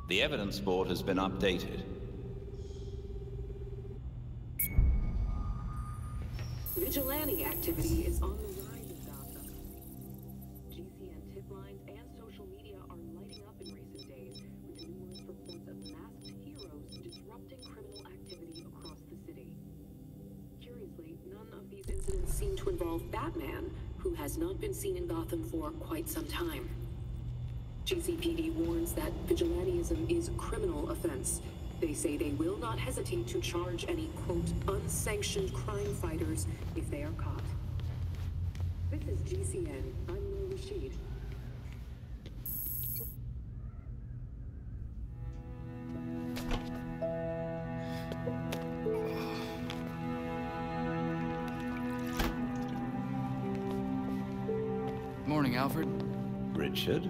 The evidence board has been updated. Vigilante activity is on the rise in Gotham. GCN tip lines and social media are lighting up in recent days with numerous reports of masked heroes disrupting criminal activity across the city. Curiously, none of these incidents seem to involve Batman, who has not been seen in Gotham for quite some time. GCPD warns that vigilantism is a criminal offense. They say they will not hesitate to charge any, quote, unsanctioned crime fighters if they are caught. This is GCN. I'm Noor Rashid. Morning, Alfred. Richard?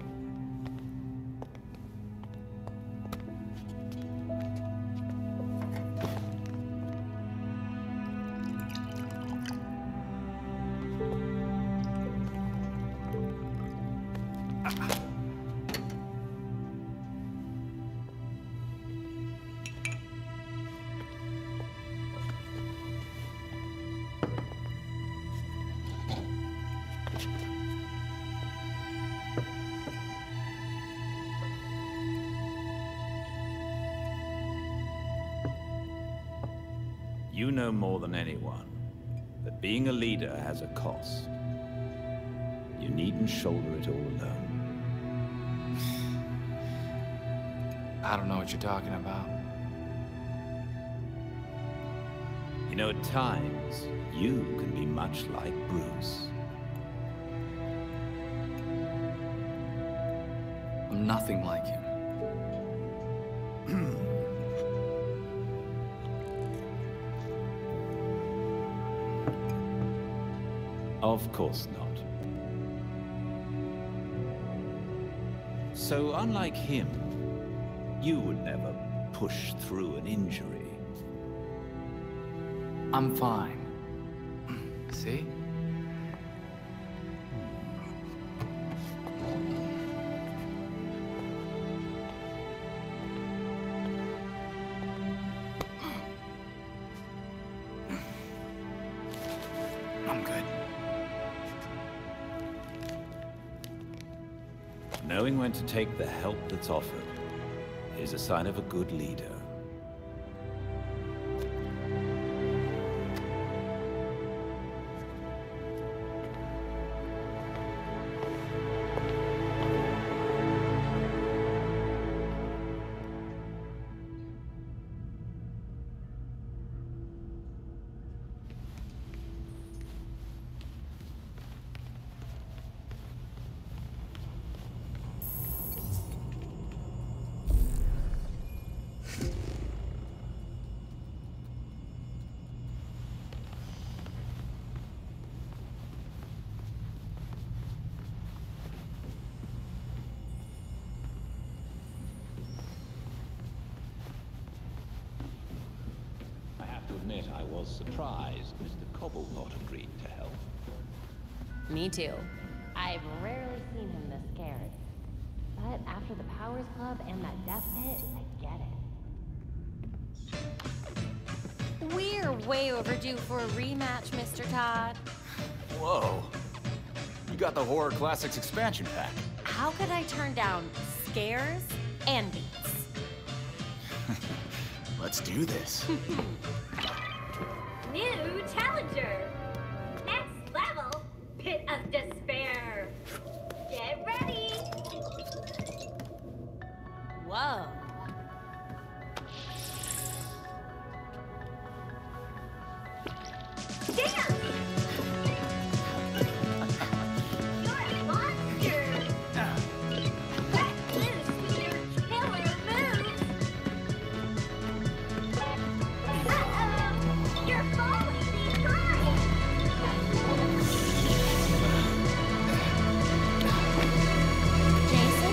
You know more than anyone that being a leader has a cost. You needn't shoulder it all alone. I don't know what you're talking about. You know, at times, you can be much like Bruce. I'm nothing like him. Of course not. So, unlike him, you would never push through an injury. I'm fine. See? I'm good. Knowing when to take the help that's offered is a sign of a good leader. I was surprised Mr. Cobblepot agreed to help. Me too. I've rarely seen him this scared. But after the Powers Club and that death pit, I get it. We're way overdue for a rematch, Mr. Todd. Whoa. You got the Horror Classics expansion pack. How could I turn down scares and beats? Let's do this. New challenger! Next level, Pit of Despair! Get ready! Whoa. Damn! You're a monster! Let loose with your killer moves! Uh-oh! You're falling behind! Jason?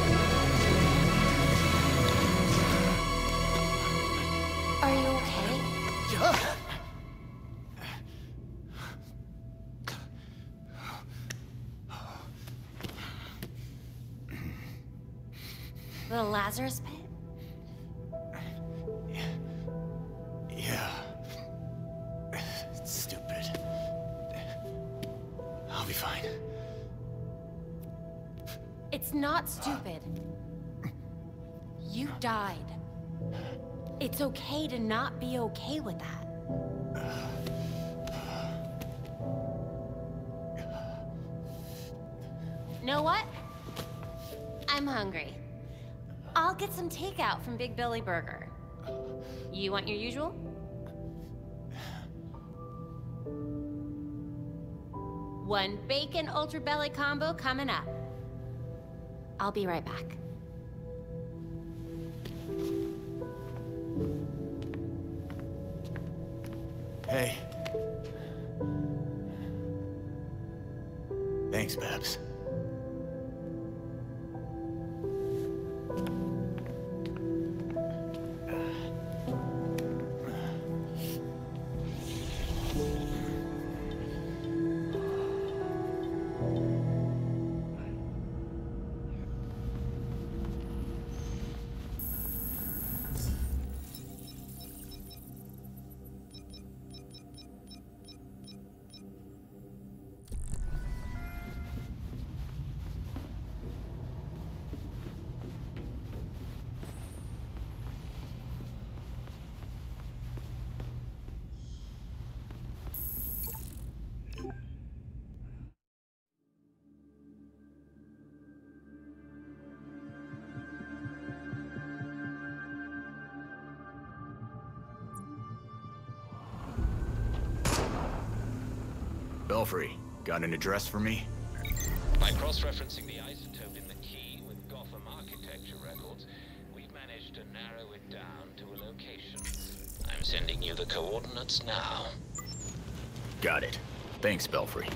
Are you okay? The Lazarus Pit? Yeah. It's stupid. I'll be fine. It's not stupid. You died. It's okay to not be okay with that. Know what? I'm hungry. I'll get some takeout from Big Billy Burger. You want your usual? One bacon Ultra Belly combo coming up. I'll be right back. Hey. Thanks, Babs. Belfry, got an address for me? By cross-referencing the isotope in the key with Gotham architecture records, we've managed to narrow it down to a location. I'm sending you the coordinates now. Got it. Thanks, Belfry.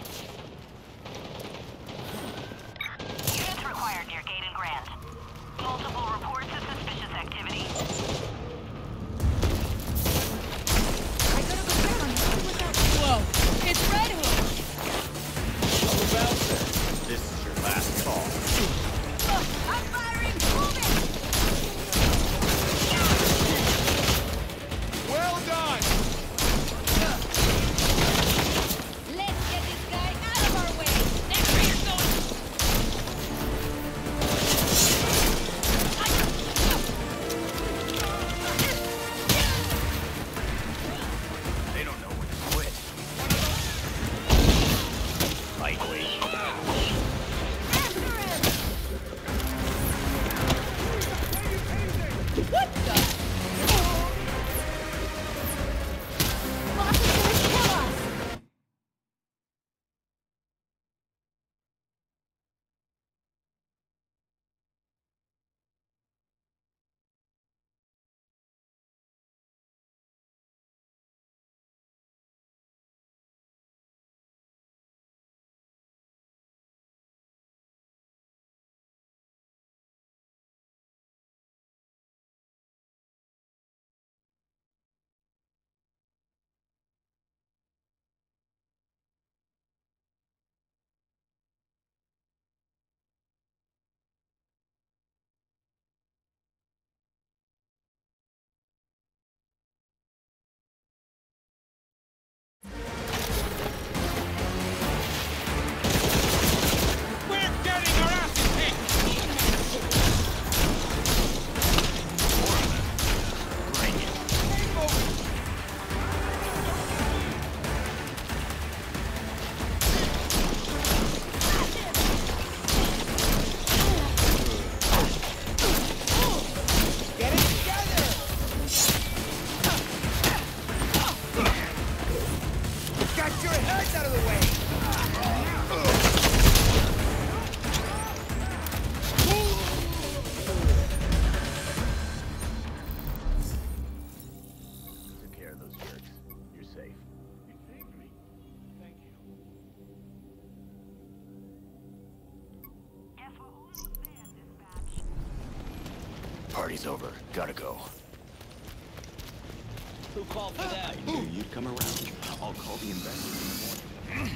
Units required near Gate and Grant. Multiple reports of suspicious activity. Whoa, it's Red Hood! This is your last call. I'm firing! Move it! Well done! Let's get this guy out of our way! That's where you're going! They don't know when to quit. Lightweight. What the? Boss is gonna kill us! Took care of those jerks. You're safe. You saved me. Thank you. Guess we're almost there, dispatch. Party's over. Gotta go. Who called for that? I knew you'd come around. I'll call the investors in the morning.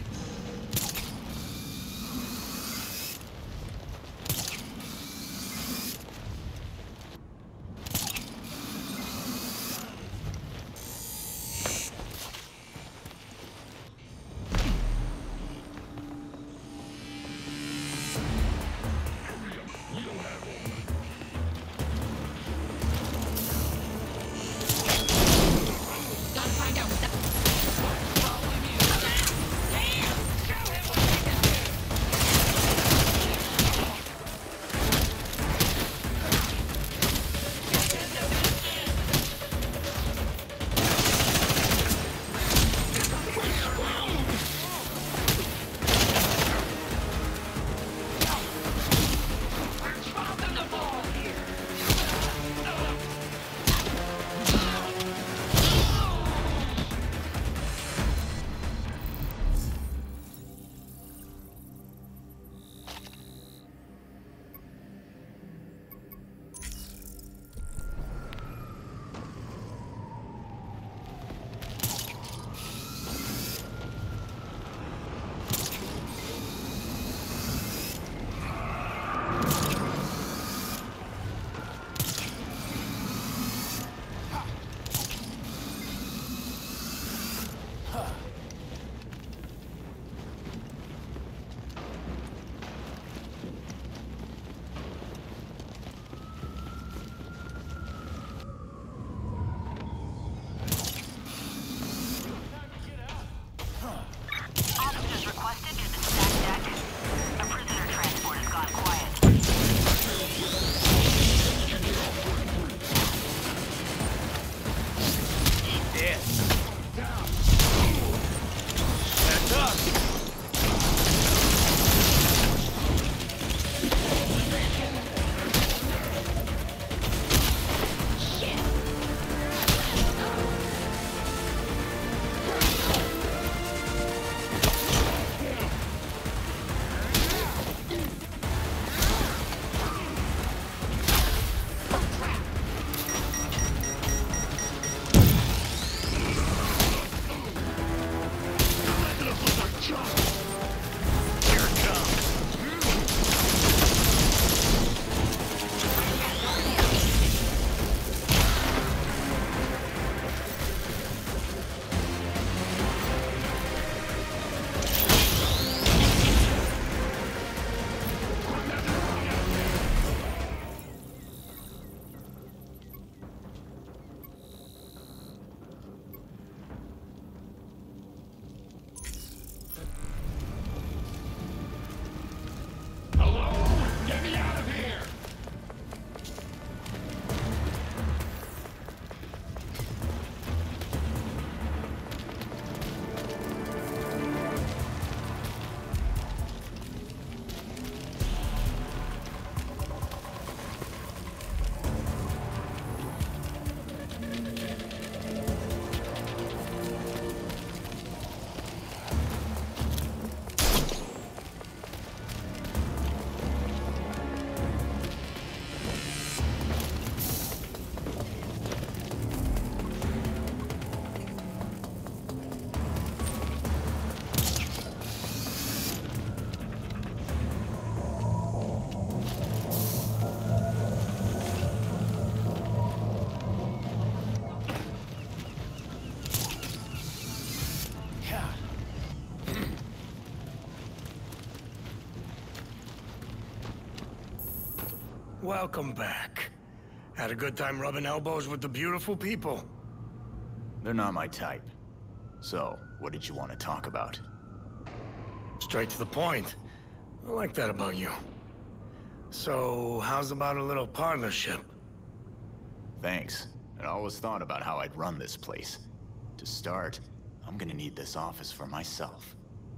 Welcome back. Had a good time rubbing elbows with the beautiful people. They're not my type. So, what did you want to talk about? Straight to the point. I like that about you. So, how's about a little partnership? Thanks. I always thought about how I'd run this place. To start, I'm gonna need this office for myself.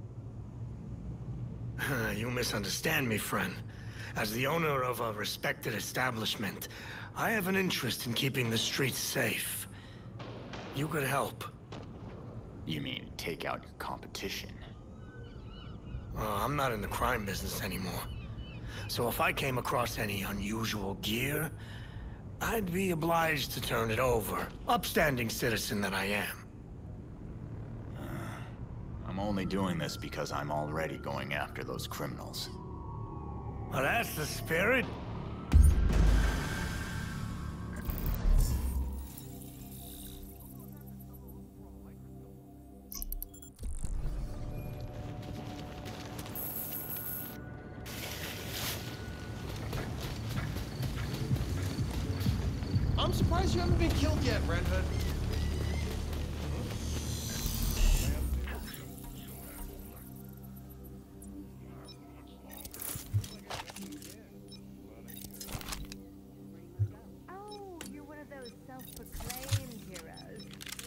You misunderstand me, friend. As the owner of a respected establishment, I have an interest in keeping the streets safe. You could help. You mean take out your competition? I'm not in the crime business anymore. So if I came across any unusual gear, I'd be obliged to turn it over. Upstanding citizen that I am. I'm only doing this because I'm already going after those criminals. Well, that's the spirit. I'm surprised you haven't been killed yet, Red Hood. Oh, you're one of those self-proclaimed heroes.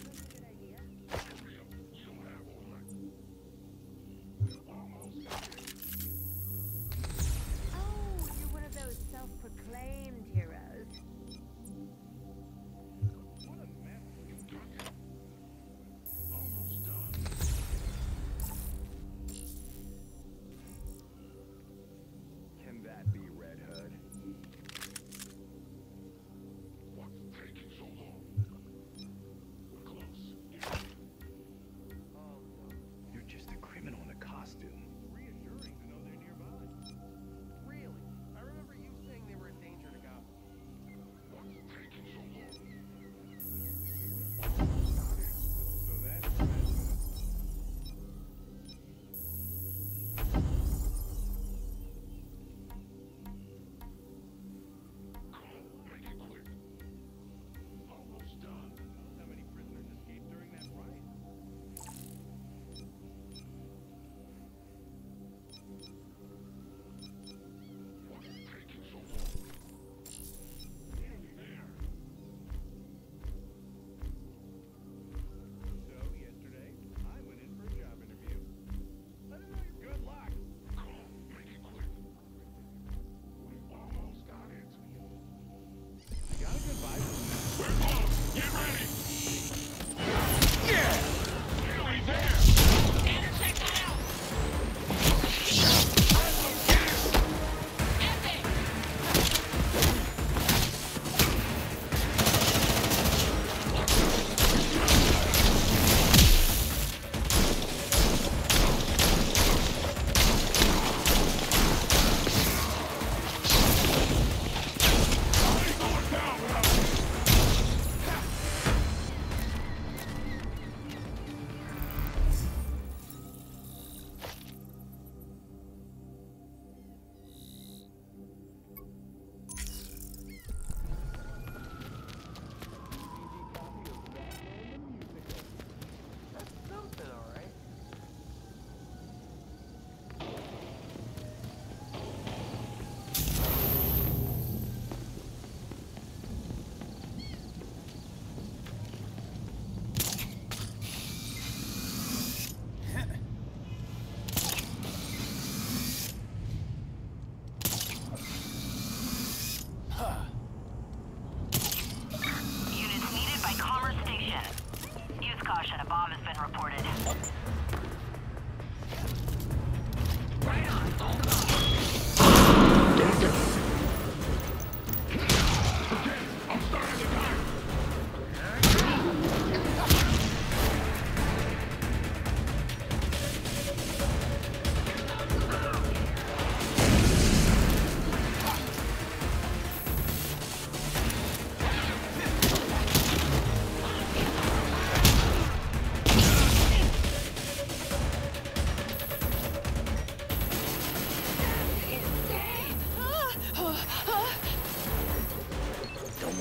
Oh, you're one of those self-proclaimed heroes. What a mess.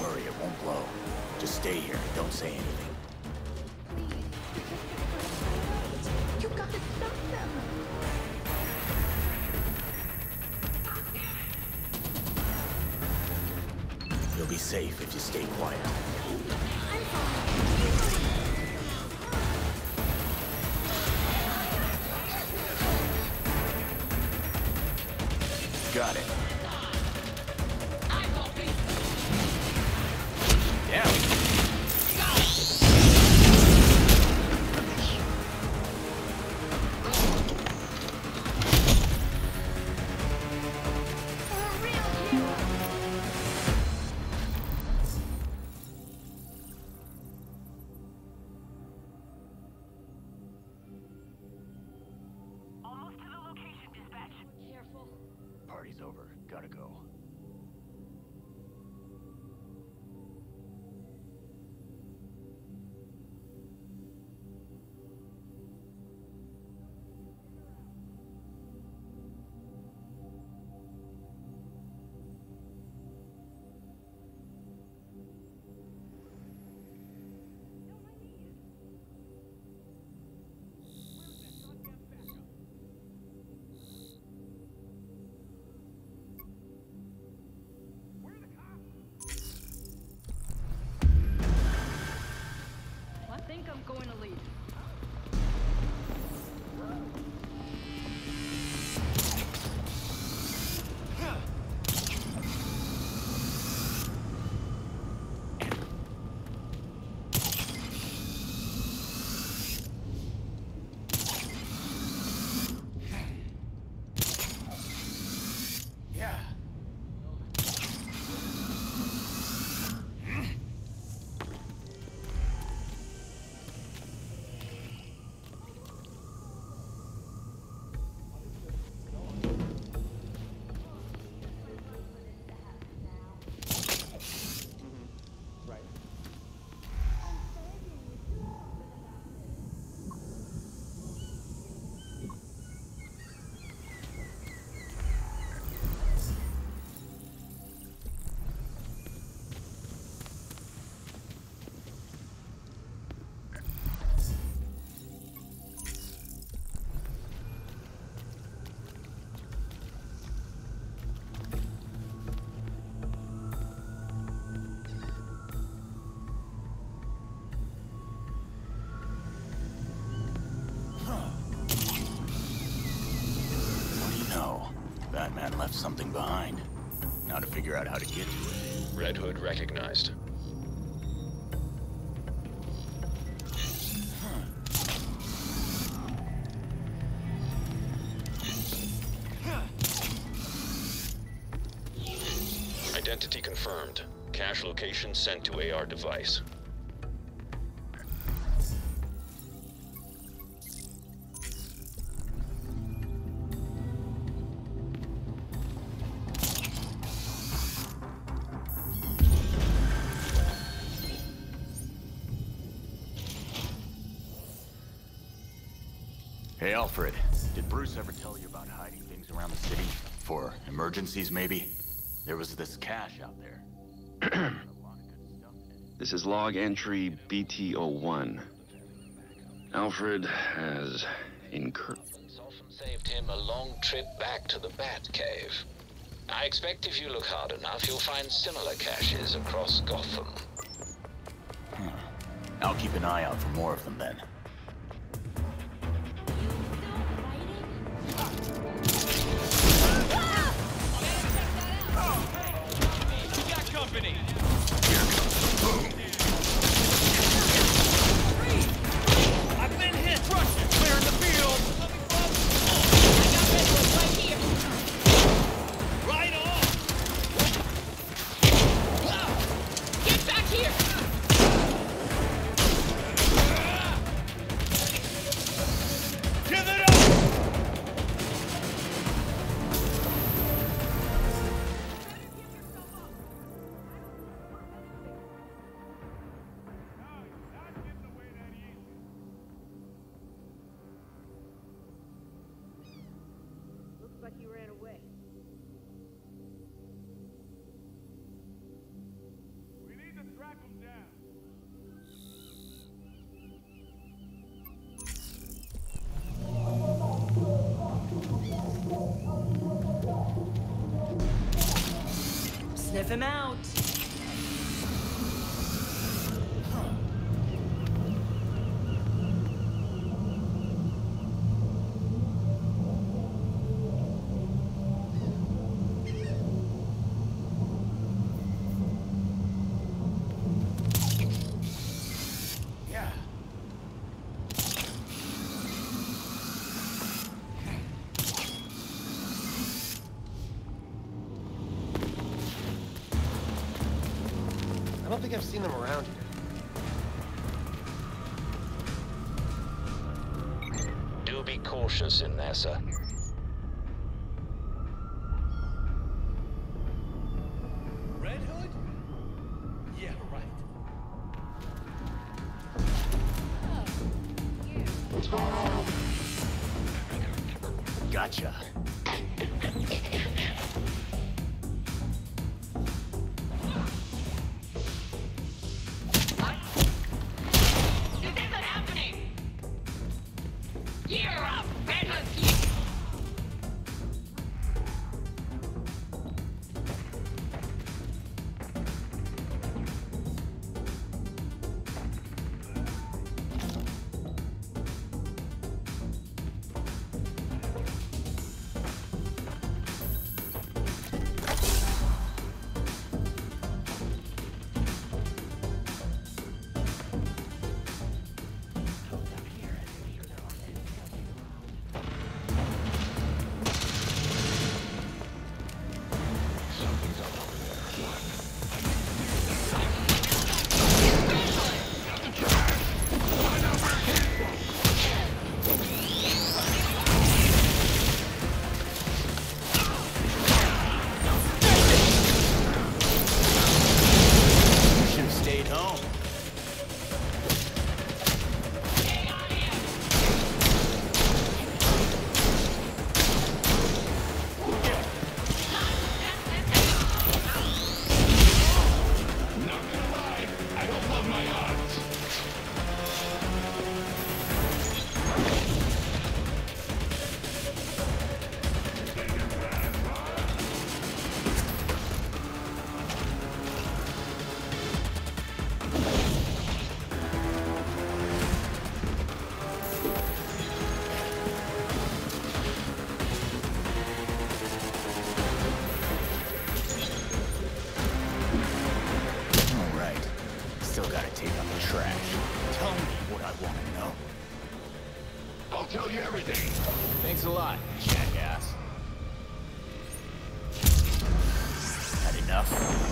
worry, it won't blow. Just stay here, don't say anything. You gotta stop them. You'll be safe if you stay quiet. I'm fine. Got it. Almost to the location, dispatch. Careful. Party's over. Gotta go. I think I'm going to leave. Yeah. Batman left something behind. Now to figure out how to get to it. Red Hood recognized. Identity confirmed. Cache location sent to AR device. Hey, Alfred. Did Bruce ever tell you about hiding things around the city? For emergencies, maybe? There was this cache out there. This is log entry BT01. Alfred has incurred. Often saved him a long trip back to the Batcave. I expect if you look hard enough, you'll find similar caches across Gotham. I'll keep an eye out for more of them then. Company. I've been hit. Russian, clearing the field. Right on. Get back here. him out. I don't think I've seen them around here. Do be cautious in there, sir. Red Hood? Yeah, right. Gotcha. Thanks a lot, jackass. Had enough?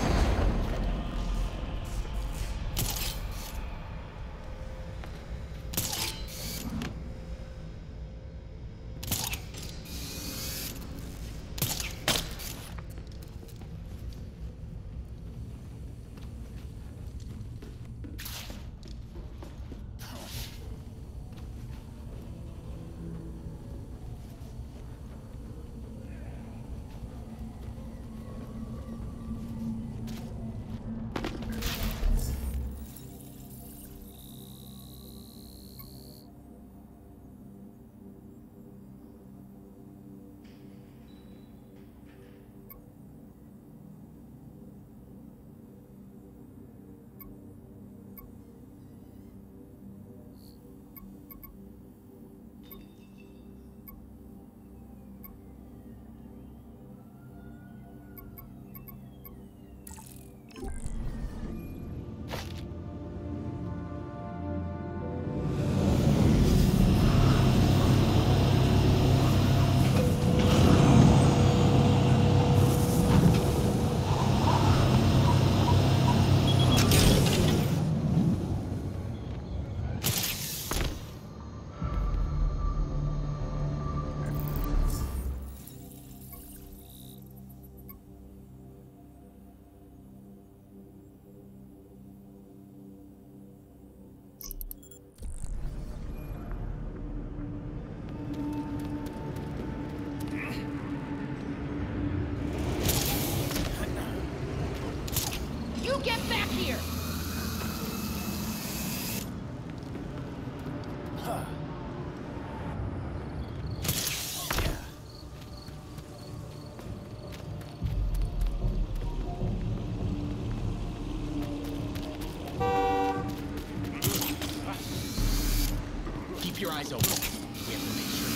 Eyes open. We have to make sure.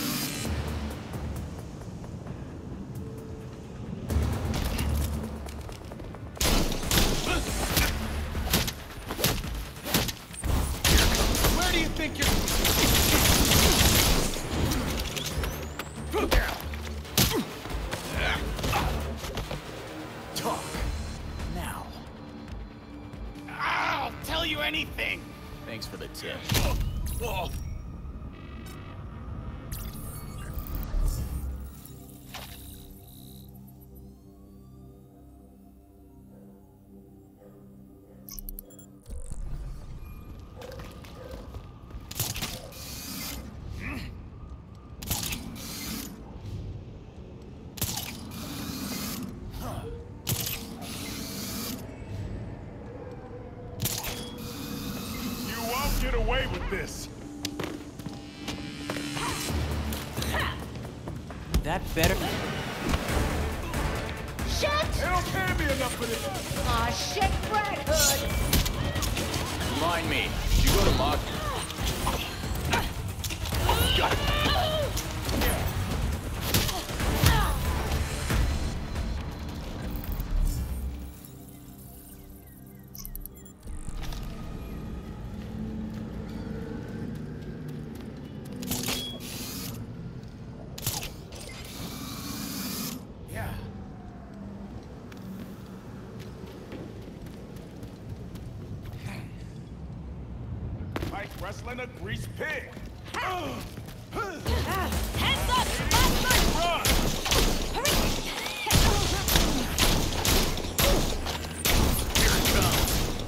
Where do you think you're... Talk. Now. I'll tell you anything! Thanks for the tip. Whoa. Get away with this. That better. Shit! They don't pay me enough for this. Aw, shit, Red Hood! Remind me. Did you go to Mog? Got it. Wrestling a grease pig. Hands up! Faster! Run! Here it comes.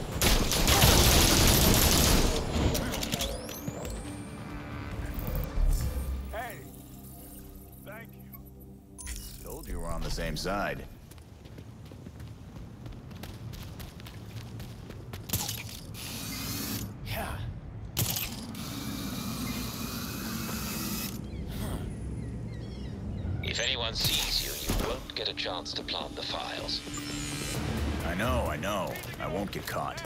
Hey, thank you. Told you we're on the same side. Yeah. If anyone sees you, you won't get a chance to plant the files. I know. I won't get caught.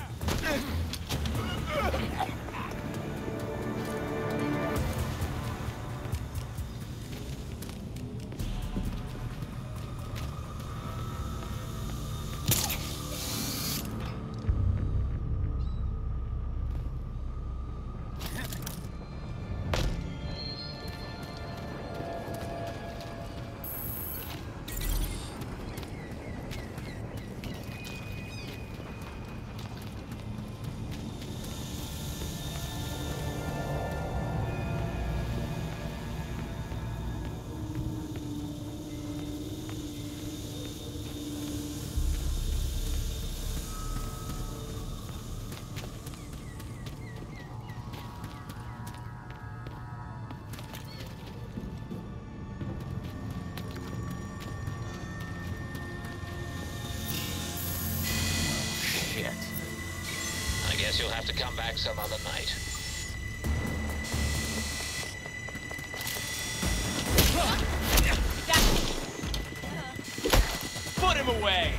I guess you'll have to come back some other night. Put him away!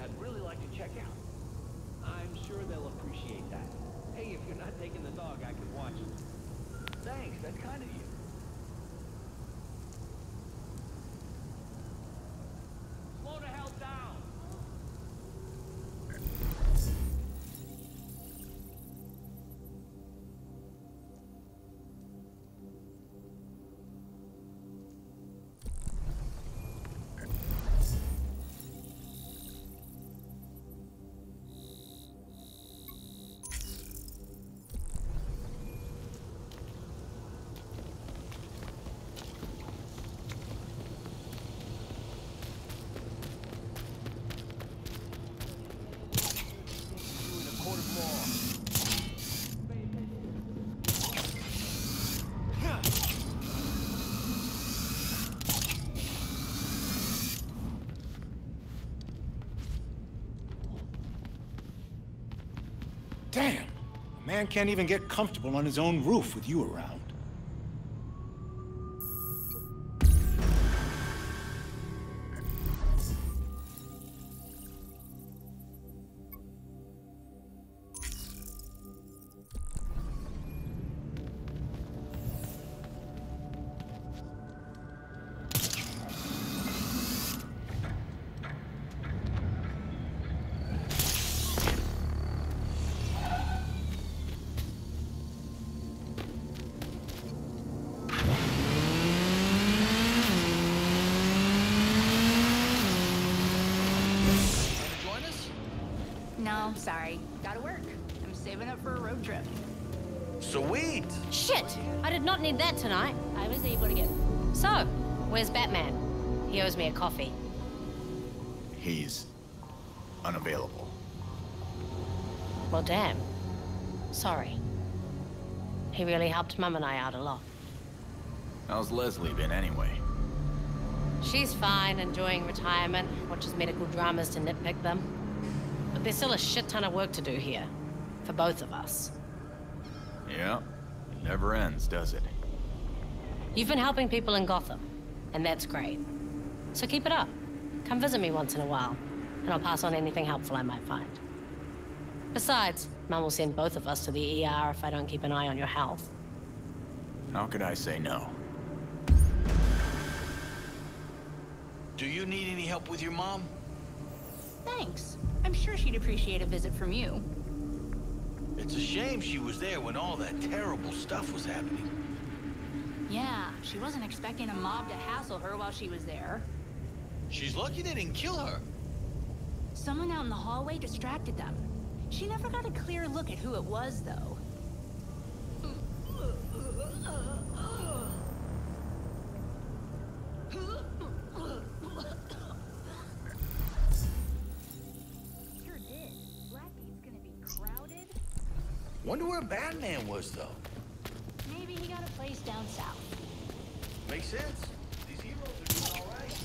I'd really like to check out. I'm sure they'll appreciate that. Hey, if you're not taking the dog, I could watch it. Thanks, that's kind of you. Slow the hell down! Damn! A man can't even get comfortable on his own roof with you around. No, sorry. Gotta work. I'm saving up for a road trip. Sweet! Shit! I did not need that tonight. I was able to get... So, where's Batman? He owes me a coffee. He's unavailable. Well, damn. Sorry. He really helped Mum and I out a lot. How's Leslie been anyway? She's fine, enjoying retirement, watches medical dramas to nitpick them. But there's still a shit ton of work to do here. For both of us. Yeah, it never ends, does it? You've been helping people in Gotham, and that's great. So keep it up. Come visit me once in a while, and I'll pass on anything helpful I might find. Besides, Mum will send both of us to the ER if I don't keep an eye on your health. How could I say no? Do you need any help with your mom? Thanks. I'm sure she'd appreciate a visit from you. It's a shame she was there when all that terrible stuff was happening. Yeah, she wasn't expecting a mob to hassle her while she was there. She's lucky they didn't kill her. Someone out in the hallway distracted them. She never got a clear look at who it was, though. Wonder where Batman was, though. Maybe he got a place down south. Makes sense. These heroes are doing all right.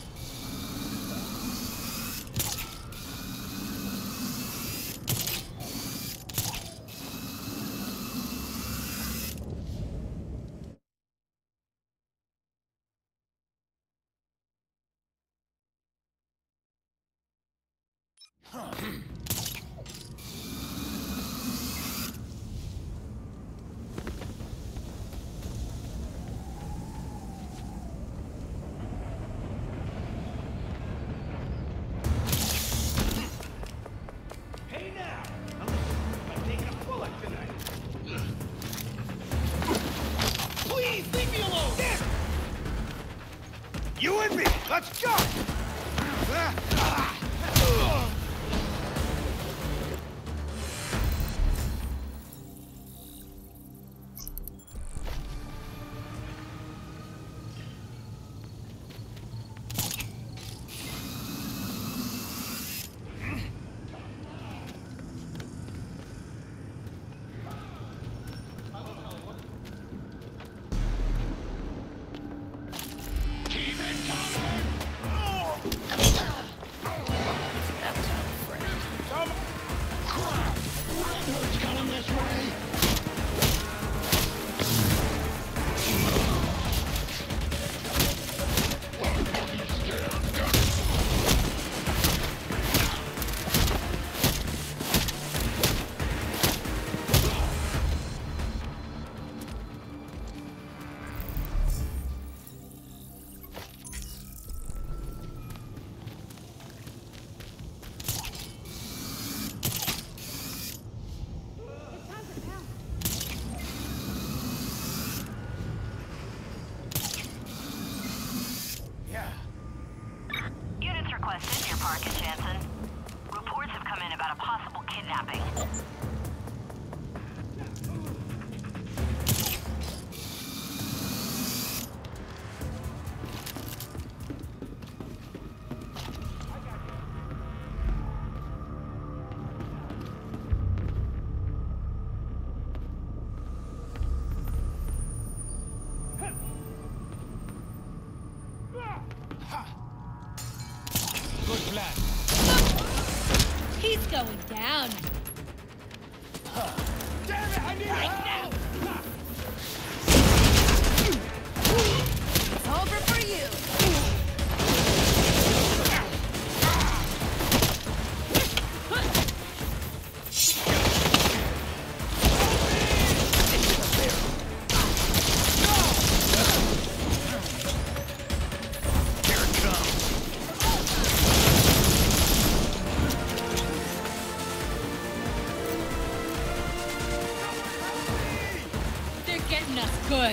You and me, let's go! Market, Jansen. Reports have come in about a possible kidnapping. Good plan. He's going down. Damn it, I need help! It's over for you. They're getting us good.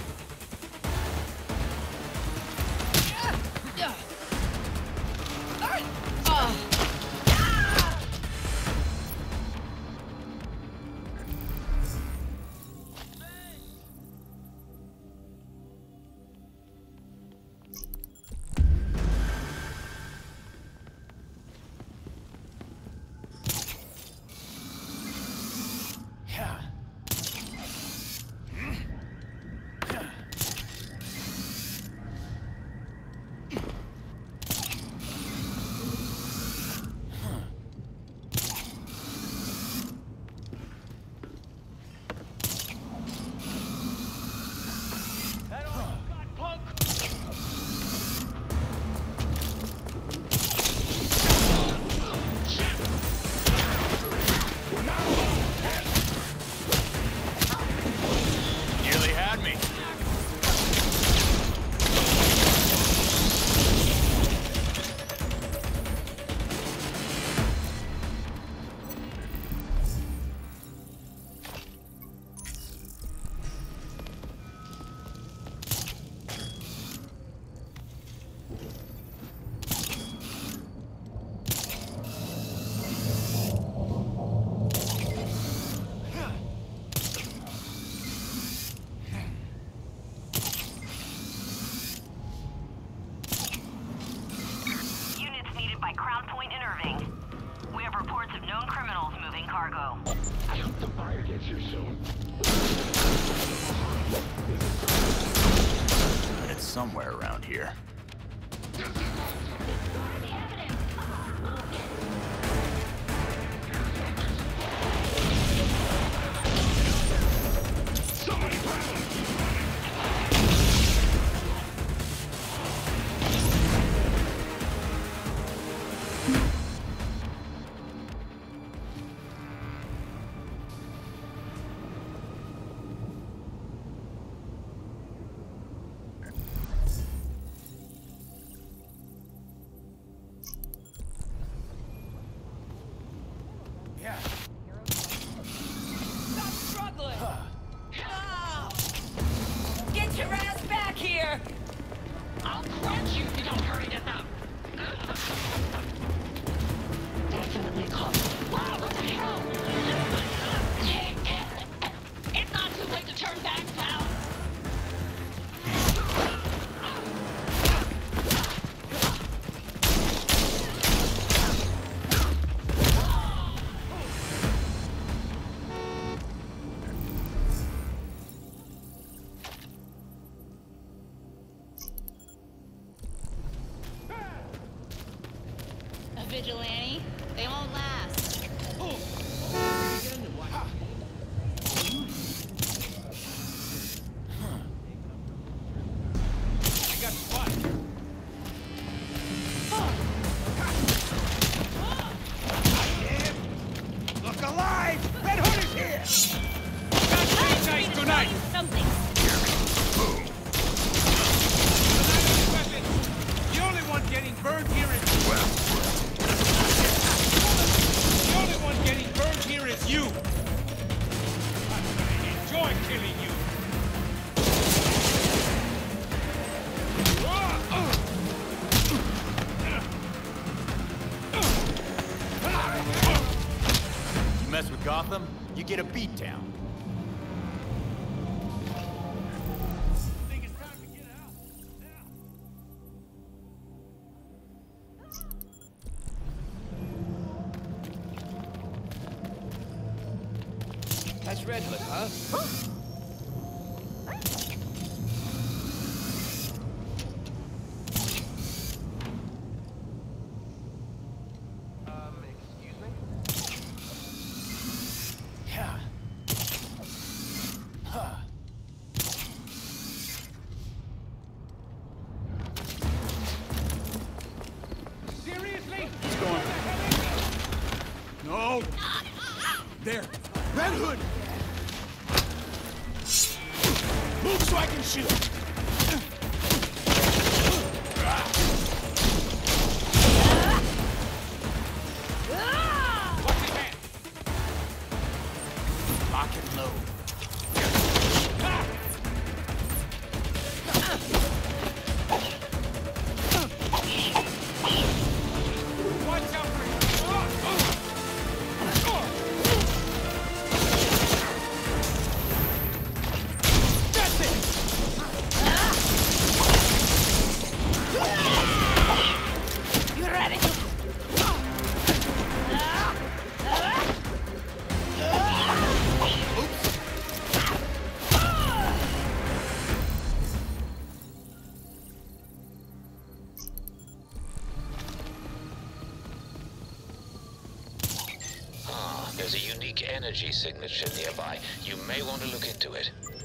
Nearly had me. Units needed by Crown Point and Irving. We have reports of known criminals moving cargo. I hope the fire gets here soon. It's somewhere around here. Stop struggling. No. Get your ass back here. I'll crunch you if you don't hurry this up. Definitely close. Wow, what the hell? It's not too late to turn back, pal. A vigilante? They won't last. I got spotted. Look alive! Red Hood is here! Got night tonight! Something. The only one getting burned here is The only one getting burned here is you! mess with Gotham, you get a beatdown. That's Redwood, huh? Excuse me? Yeah. Huh. Seriously? What's going on? No! There! Red Hood! Move so I can shoot! Watch your hand. Lock and load. Watch out for him. That's it. You ready? There's a unique energy signature nearby. You may want to look into it.